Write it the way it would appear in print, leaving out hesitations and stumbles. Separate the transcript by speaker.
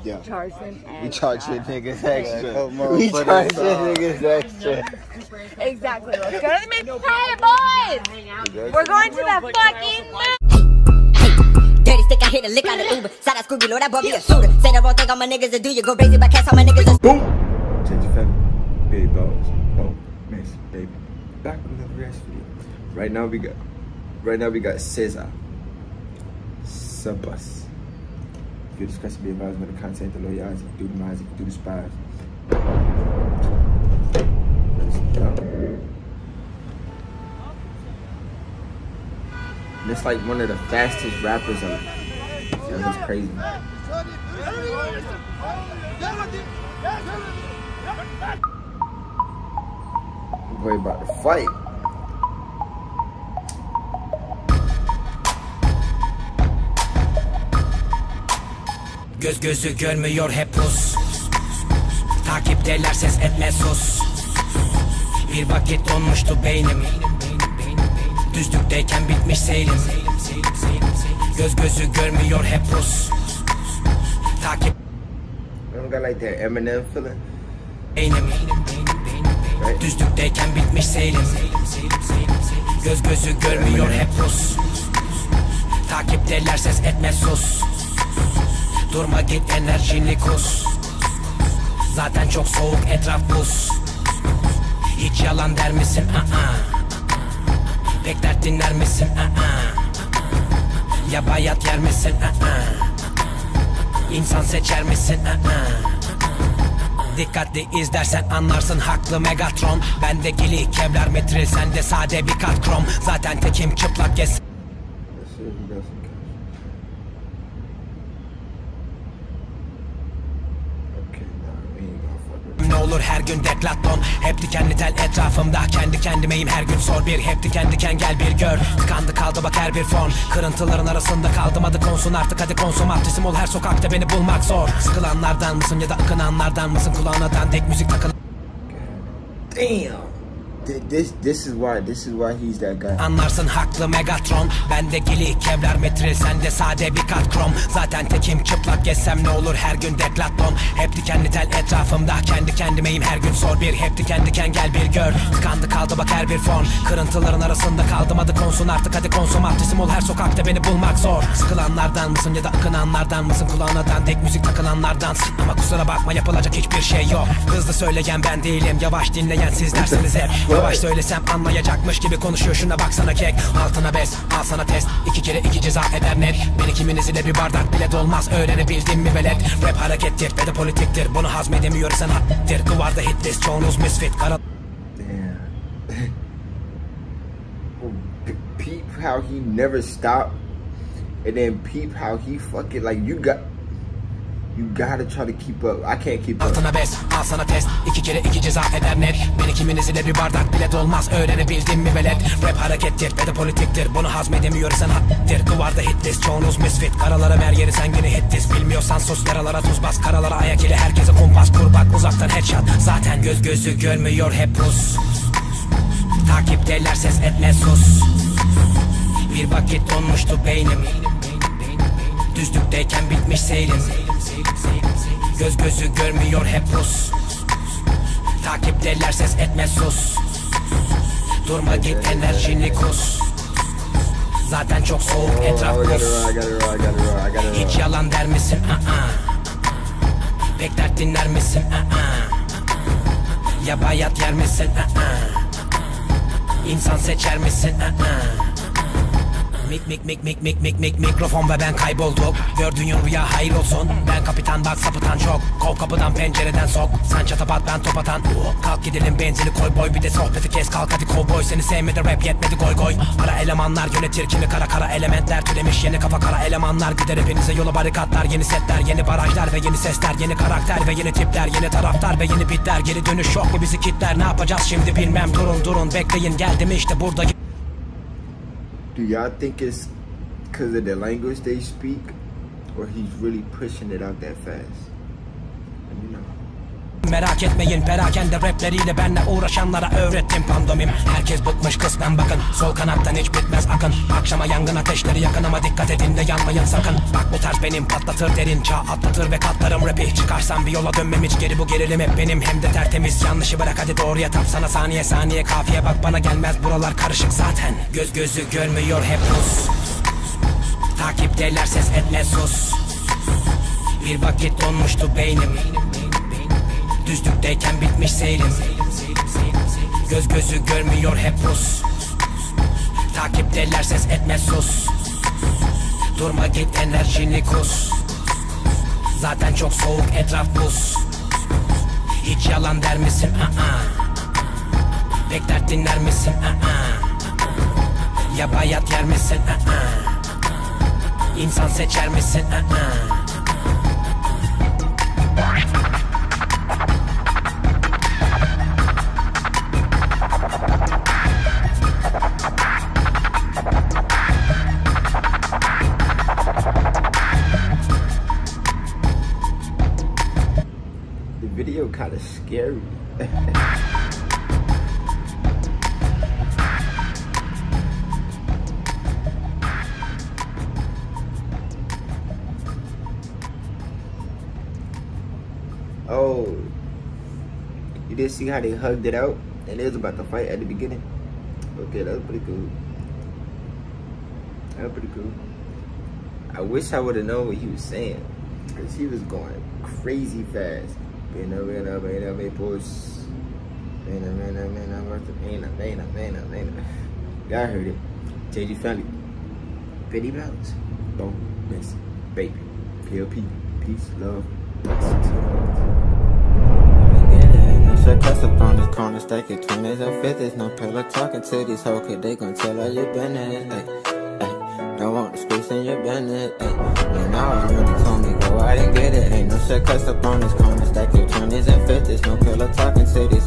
Speaker 1: Yeah.
Speaker 2: Charging extra.
Speaker 3: We charging niggas extra.
Speaker 1: We
Speaker 3: charging niggas extra.
Speaker 2: Exactly. Let's go to the mix. Hey, boys! We're going to the fucking moon.
Speaker 4: Dirty stick, I hit a lick out of Uber. Side of Scooby, Lord, that boy be a shooter. Say the wrong thing on my niggas to do. You go crazy, but catch all my niggas.
Speaker 3: Boom! Change your family. Big balls. Boom. Miss, baby. Back with another reaction video. Right now we got Cesar. Subus. Your discretion be advised by the content, the loyalty, if you do the minds, if you do the spies. It's like one of the fastest rappers ever. Yeah, he's crazy. Boy about to fight.
Speaker 5: Göz gözü görmüyor hep pus. Takipteler ses etme sus. Bir vakit donmuştu beynim. Düzlükteyken bitmiş seyrim. Göz gözü görmüyor hep pus. Takip.
Speaker 3: I don't got like that Eminem feeling.
Speaker 5: Beynim. Düzlükteyken bitmiş seyrim. Göz gözü görmüyor hep pus. Takipteler ses etme sus. Durma git enerjini kus. Zaten çok soğuk etraf buz. Hiç yalan der misin? Pek dert dinler misin? Ya bayat yer misin? İnsan seçer misin? Dikkatli izlersen anlarsın haklı Megatron. Bende gili kevlar metril, sende sade bir kat krom. Zaten tekim çıplak gez. Ne olur her gün deklaton. Hep dikenli tel etrafımda. Kendi kendimeyim her gün sor bir. Hep diken diken gel bir gör. Tıkandı kaldı bak her bir fon. Kırıntıların arasında kaldım adı konsun artık hadi konsumatristim ol her sokakta beni bulmak zor. Sıkılanlardan mısın ya da akınanlardan mısın? Kulağına dandik müzik takılan.
Speaker 3: Damn. This is why he's that guy.
Speaker 5: Anlarsın haklı Megatron. Bende gili kevlar metril, sende sade bir kat krom. Zaten tekim çıplak gezsem ne olur her gün deklaton. Hep dikenli tel etrafımda. Kendi kendimeyim her gün sor bir. Hep diken diken gel bir gör. Tıkandı kaldı bak her bir fon. Kırıntıların arasında kaldım adı konsun artık hadi konsumatristim ol her sokakta beni bulmak zor. Sıkılanlardan mısın ya da akınanlardan mısın? Kulağına dandik müzik takılanlardansın. Ama kusura bakma yapılacak hiçbir şey yok. Hızlı söyleyen ben değilim, yavaş dinleyen sizlersiniz hep. Yavaş söylesem anlayacakmış gibi konuşuyor, şuna baksana kek. Altına bez, al sana test, 2 kere 2 ceza eder net. Beni kiminiz ile bir bardak bile dolmaz, öğrenebildin mi velet? Rap harekettir ve de politiktir, bunu hazmedemiyorsan hattir. Duvarda hit list, çoğunuz misfit kara.
Speaker 3: Damn. Peep how he never stopped. And then peep how he fucking like you gotta try to keep up. I can't keep up.
Speaker 5: Altına bez, al sana test, 2 kere 2 ceza eder net. Beni kiminiz ile bir bardak bile dolmaz, öğrenebildin mi velet? Rap harekettir ve de politiktir, bunu hazmedemiyorsan hattir. Duvarda hit list, çoğunuz misfit. Karalara mer yeri sen yine hit list. Bilmiyorsan sus, yaralara tuz bas. Karalara ayak ile herkese kumpas kur bak. Uzaktan headshot, zaten göz gözü görmüyor hep pus. Takipteler ses etme sus. Bir vakit donmuştu beynim. Düzlükteyken bitmiş seyrim. Göz gözü görmüyor hep pus. Takipteler ses etme sus. Durma git enerjini kus. Zaten çok soğuk etraf buz. Hiç yalan der misin? Pek dert dinler misin? Ya bayat yer misin? İnsan seçer misin? Mikrofon ve ben kaybolduk. Gördüğün rüya hayır olsun. Ben kapitan bak sapıtan çok. Kov kapıdan pencereden sok. Sen çatapat ben top atan. Kalk gidelim benzini koy boy. Bir de sohbeti kes kalk hadi kovboy. Seni sevmedi rap yetmedi goy goy. Ara elemanlar yönetir kimi kara elementler türemiş. Yeni kafa kara elemanlar gider hepinize yola barikatlar. Yeni setler yeni barajlar ve yeni sesler. Yeni karakter ve yeni tipler. Yeni taraftar ve yeni bitler. Geri dönüş yok mu bizi kitler? Ne yapacağız şimdi bilmem. Durun bekleyin geldim işte buradayım.
Speaker 3: Do y'all think it's because of the language they speak, or he's really pushing it out that fast? Let me know.
Speaker 5: Merak etmeyin perakende rapleriyle benle uğraşanlara öğrettim pandomim. Herkes bıkmış kısmen bakın, sol kanattan hiç bitmez akın. Akşama yangın ateşleri yakın ama dikkat edin de yanmayın sakın. Bak bu tarz benim patlatır derin çağ atlatır ve katlarım rapi. Çıkarsam bir yola dönmem hiç geri, bu gerilim hep benim hem de tertemiz. Yanlışı bırak hadi doğruya tap, sana saniye saniye kafiye bak, bana gelmez buralar karışık zaten. Göz gözü görmüyor hep Rus, takipteler ses etme sus. Bir vakit donmuştu beynim, düzlükteyken bitmiş seyrim. Göz gözü görmüyor hep Rus, takipteler ses etme sus. Durma git enerjini kus, zaten çok soğuk etraf buz. Hiç yalan der misin? Pek dert dinler misin? Ya bayat yer misin? İnsan seçer misin?
Speaker 3: The video kind of scary. Oh, you did see how they hugged it out and they was about to fight at the beginning? Okay, that was pretty cool. That was pretty cool. I wish I would have known what he was saying, because he was going crazy fast. Y'all heard it. JG Family. Betty Bounce. Don't miss baby. PLP. Peace, love, blessings.
Speaker 1: So cuss up on this corner, stack it 20s and 50s. No pillow talking to these hoes, cause they gon' tell her you business. Ay, don't want the space in your business. And now I know they told me go out and get it. Ain't no shit cuss up on this corner, stack it 20s and 50s. No pillow talking to these